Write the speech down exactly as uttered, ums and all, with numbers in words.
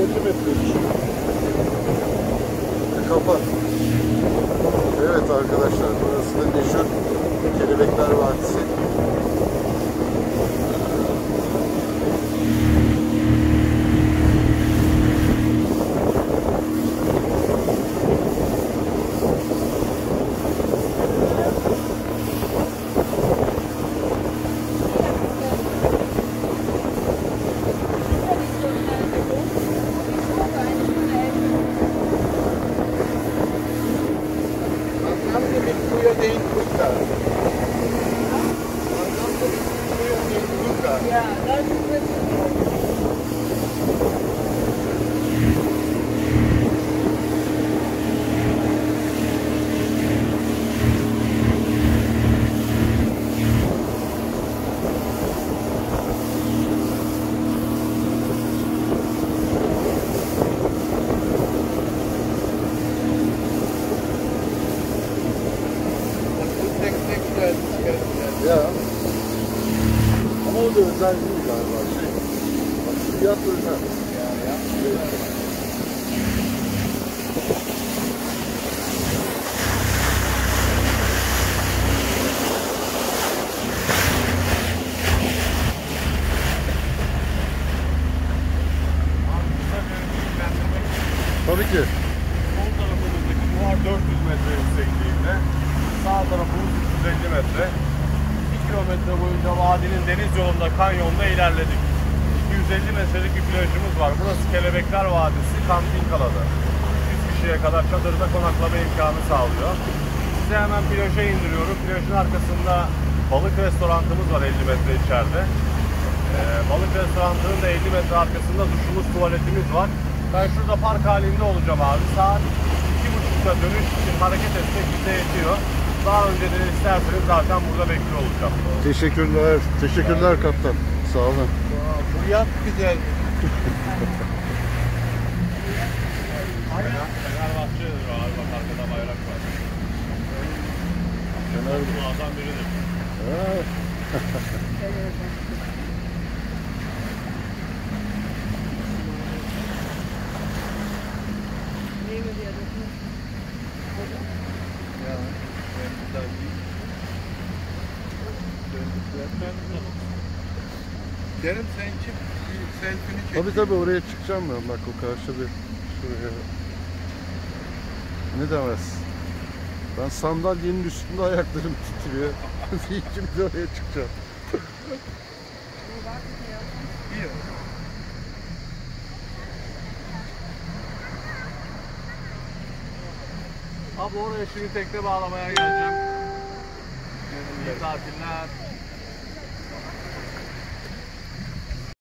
elli metreymiş. Kapat. Evet arkadaşlar, burası da meşhur Kelebekler Vadisi. Ja, dat is het. Ya. Ama o da özel değil galiba. Şey, bak, fiyat özel. Ya, ya. Evet. Tabii ki. Sol tarafımızdaki duvar dört yüz metre yüksekliğinde, sağ tarafımız üç yüz elli metre. iki kilometre boyunca vadinin deniz yolunda, kanyonda ilerledik. iki yüz elli metrelik bir plajımız var. Burası Kelebekler Vadisi, kamping alanı. yüz kişiye kadar çadırda konaklama imkanı sağlıyor. Size hemen plaja indiriyorum. Plajın arkasında balık restorantımız var elli metre içeride. Ee, balık restoranının da elli metre arkasında duşumuz, tuvaletimiz var. Ben şurada park halinde olacağım abi. Saat iki buçukta dönüş için hareket etmek bize yetiyor. Daha önceden isterseniz zaten burada bekliyor olacağım. Teşekkürler. Teşekkürler kaptan. Sağ olun. Bu yat güzel. Fenerbahçe'dir abi, bak arkada bayrak var. Fener bu adam biridir. Kerim sen çık, bir selfie'ni çek. Tabii tabii oraya çıkacağım ben. Bak o karşıda şuraya. Ne demez. Ben sandalyenin üstünde ayaklarım titriyor. Şimdi oraya çıkacağım. İyi. Abi oraya şimdi tekne bağlamaya geleceğim. İyi tatiller.